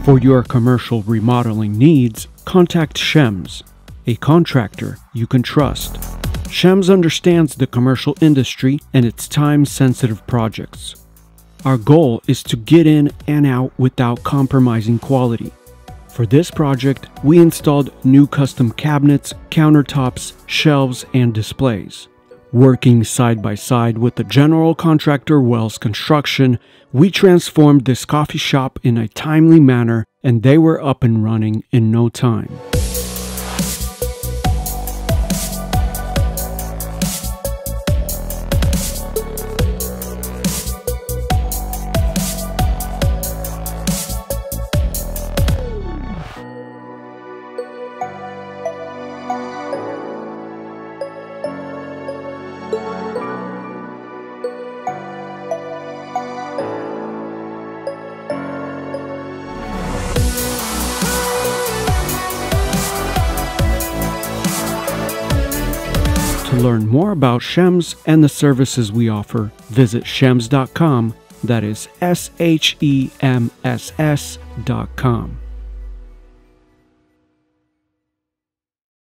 For your commercial remodeling needs, contact Shems, a contractor you can trust. Shems understands the commercial industry and its time-sensitive projects. Our goal is to get in and out without compromising quality. For this project, we installed new custom cabinets, countertops, shelves, and displays. Working side by side with the general contractor Wells Construction, we transformed this coffee shop in a timely manner, and they were up and running in no time. To learn more about Shems and the services we offer, visit shems.com. That is SHEMSS.com.